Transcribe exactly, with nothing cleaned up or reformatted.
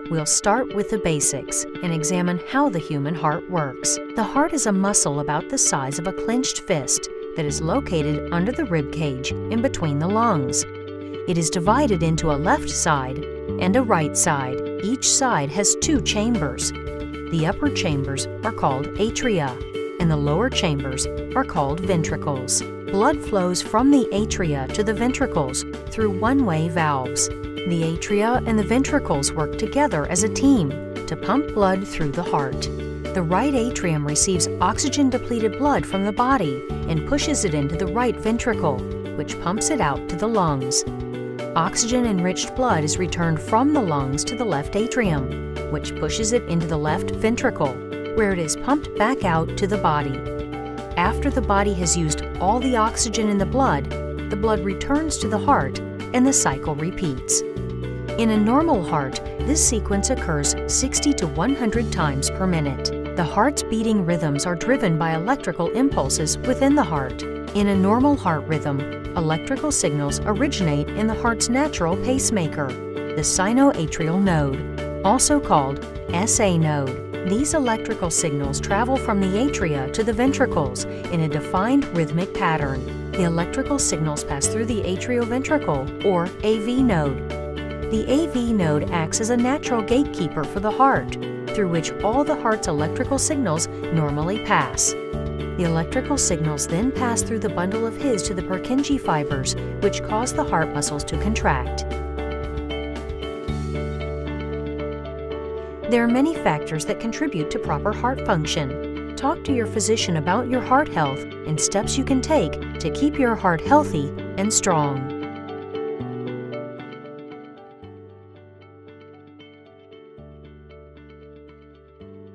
We'll start with the basics and examine how the human heart works. The heart is a muscle about the size of a clenched fist that is located under the rib cage in between the lungs. It is divided into a left side and a right side. Each side has two chambers. The upper chambers are called atria, and the lower chambers are called ventricles. Blood flows from the atria to the ventricles through one-way valves. The atria and the ventricles work together as a team to pump blood through the heart. The right atrium receives oxygen-depleted blood from the body and pushes it into the right ventricle, which pumps it out to the lungs. Oxygen-enriched blood is returned from the lungs to the left atrium, which pushes it into the left ventricle, where it is pumped back out to the body. After the body has used all the oxygen in the blood, the blood returns to the heart and the cycle repeats. In a normal heart, this sequence occurs sixty to one hundred times per minute. The heart's beating rhythms are driven by electrical impulses within the heart. In a normal heart rhythm, electrical signals originate in the heart's natural pacemaker, the sinoatrial node, also called S A node. These electrical signals travel from the atria to the ventricles in a defined rhythmic pattern. The electrical signals pass through the atrioventricle, or A V node. The A V node acts as a natural gatekeeper for the heart, through which all the heart's electrical signals normally pass. The electrical signals then pass through the bundle of His to the Purkinje fibers, which cause the heart muscles to contract. There are many factors that contribute to proper heart function. Talk to your physician about your heart health and steps you can take to keep your heart healthy and strong.